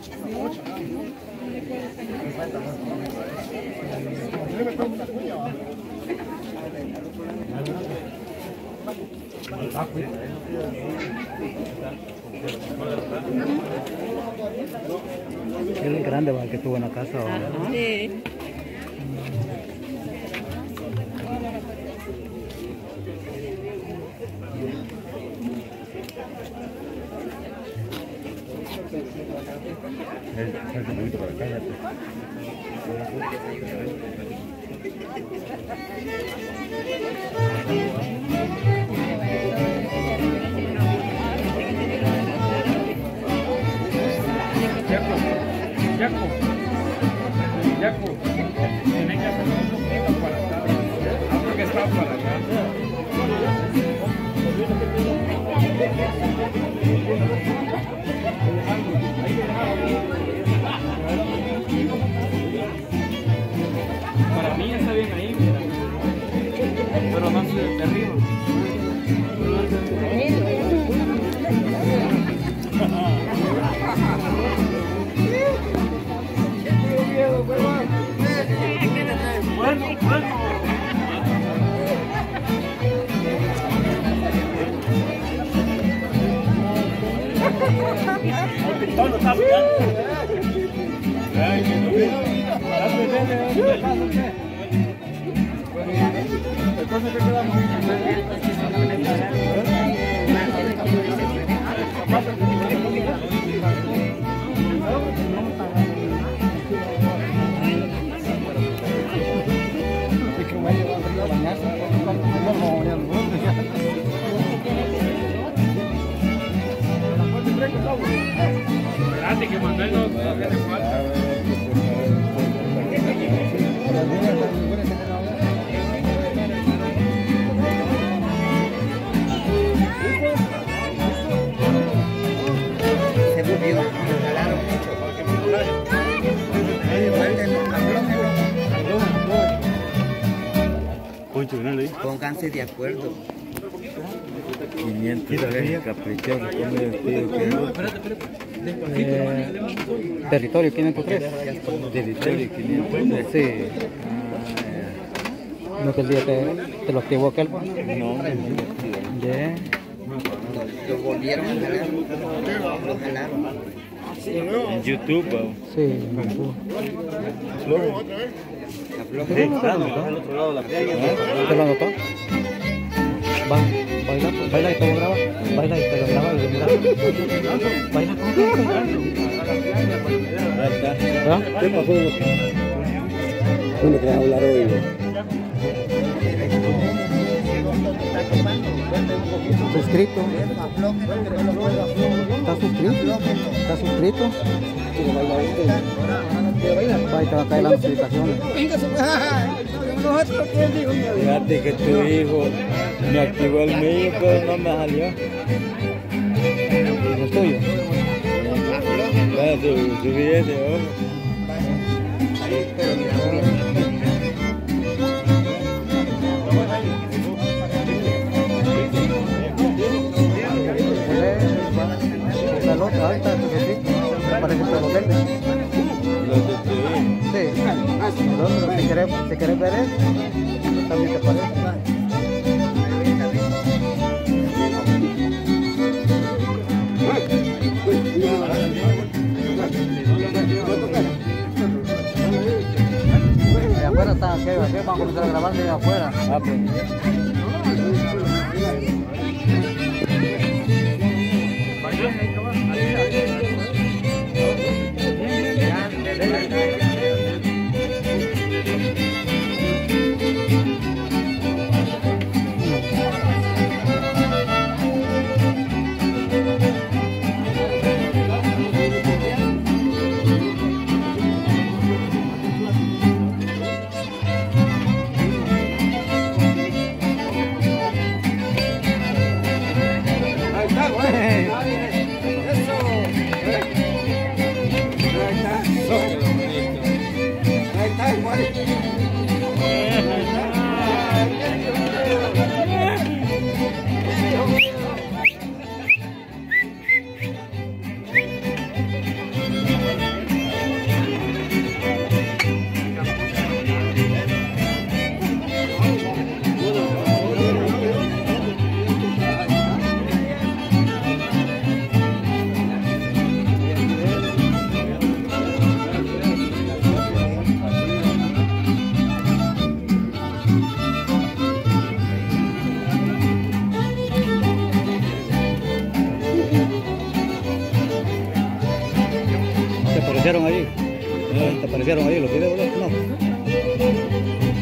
Es el grande va, el que tuvo en la casa. Sí. Un poquito para acá, Yaco, tiene que hacer un poquito para acá, porque está para acá. Para mí está bien ahí, mira. Pero no se de arriba. Bueno. Todo está bien. Entonces, ¿qué quedamos? Espérate que Manuel no hace falta. Se movió, me jalaron mucho. Pónganse de acuerdo. 503 caprichosos, como vestido Territorio 503. territorio 503. Sí. ¿No que el día te lo activó aquel? No, Yeah. Lo volvieron a jalar. Lo jalaron. en YouTube. Sí. Aflojen. Al otro lado de la playa. ¿Te lo anotó? Baila y te lo graba. Baila y te lo graba y lo mira. Baila con ¿Qué pasó? ¿Dónde querías hablar hoy? ¿Suscrito? ¿Estás suscrito? ¿Estás suscrito? Va y te va a caer las notificaciones. Fíjate que tu hijo me activó el mío, pero no me salió. ¿Lo tuyo? Subí ese, La otra, ahí está tu suscrito. Parece que te lo vende. Sí. Entonces, si querés ver eso, también te parece. De afuera está, aquí vamos a comenzar a grabar de afuera. aparecieron ahí? ¿Te aparecieron ahí los videos? No.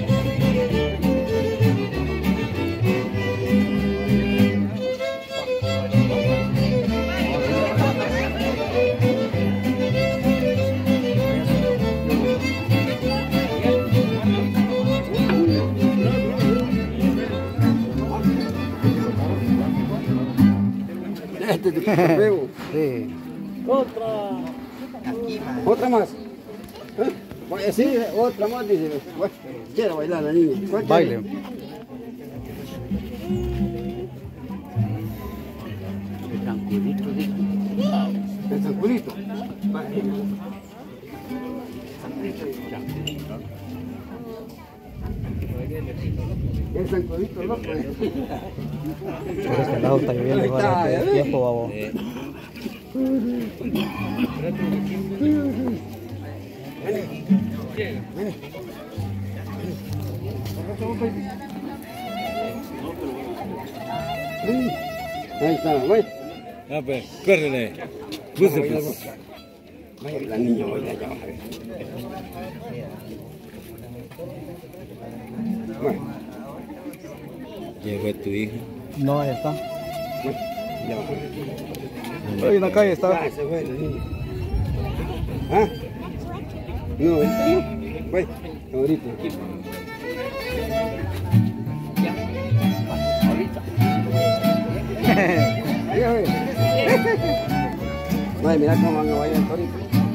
Este te pego. Sí. Otra más. Sí, otra más, dice. Bueno, quiere bailar la niña. Baile. El zancudito. El zancudito loco. Este lado está lloviendo igual este tiempo, babo. Ahí está, güey. Ah, pues, córrele. Vaya, la niña baila allá. Bueno, Llegó tu hija. No, ahí está. ya va. Ahí en la calle está. Ah, se fue la niña. ¿Ah? No, ahorita no. Güey, ahorita. Ya, güey. No, mira cómo van a bailar ahorita.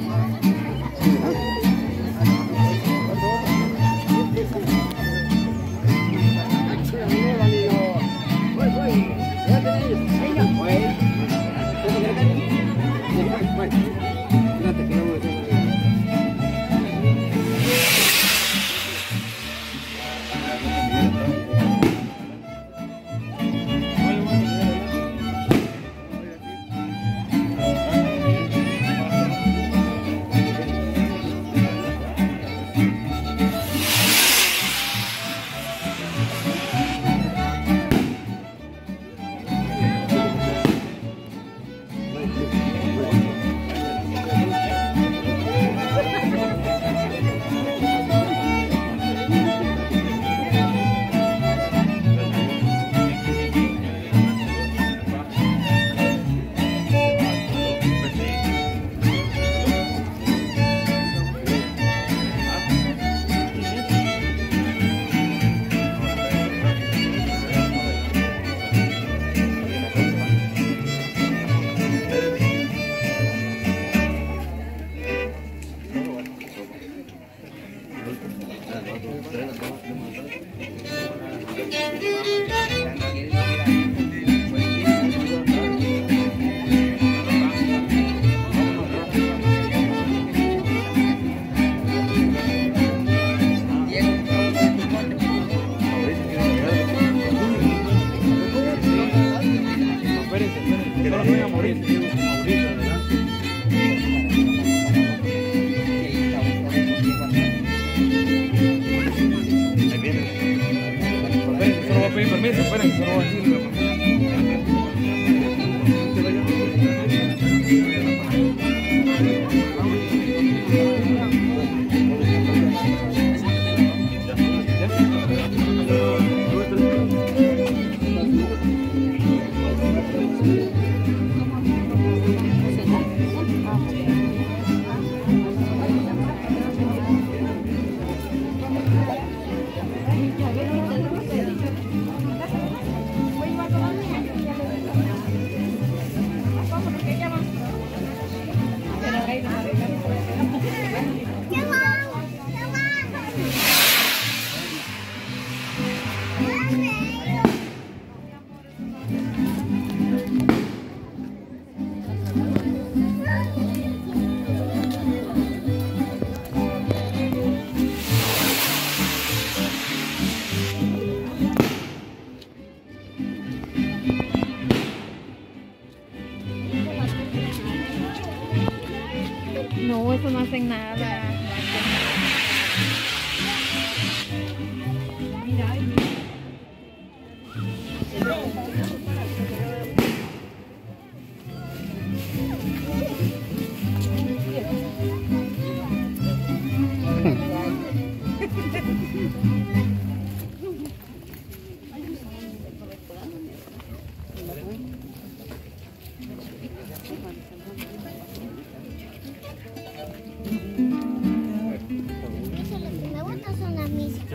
No, eso no hacen nada. Mira, ay, mira.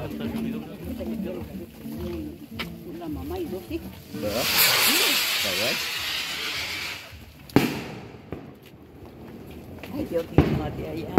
Una mamá y dos hijos. ¿Verdad? ¿Verdad? Ay, Dios mío, María, ya.